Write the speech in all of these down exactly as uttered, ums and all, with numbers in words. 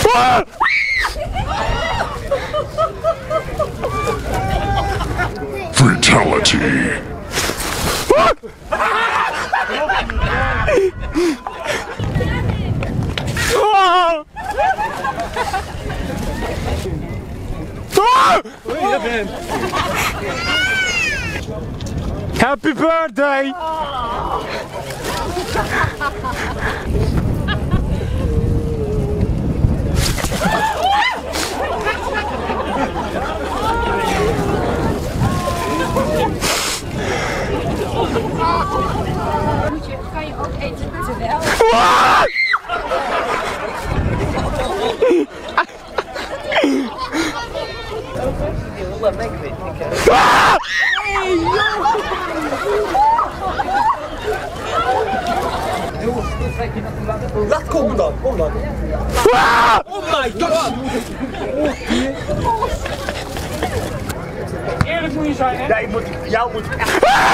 Fatality. Happy birthday! Kan je ook eten terwijl? Laat komen dan, kom dan. Oh my god! Eerlijk moet je zijn, hè? Nee, moet, jou moet echt...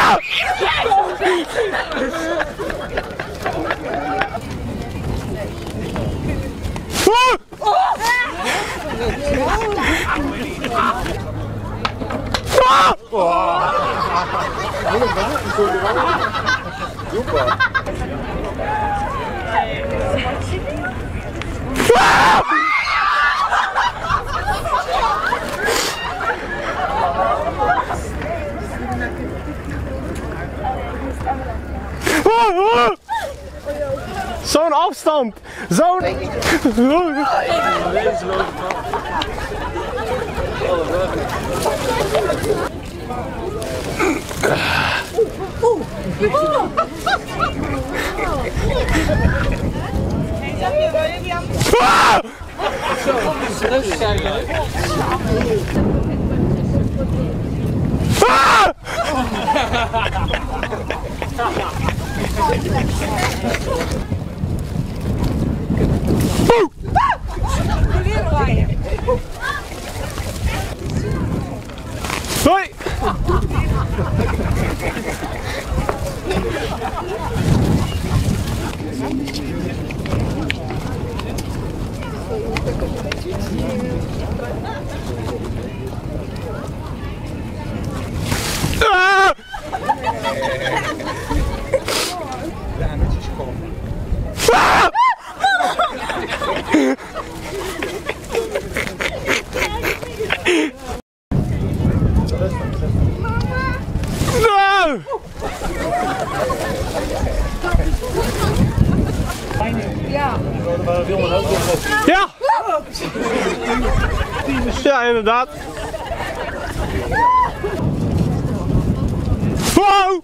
Zo'n afstand! Zo'n... Hoi! Ah! Ah! No! Ja. Ja! Ja, inderdaad. Wow!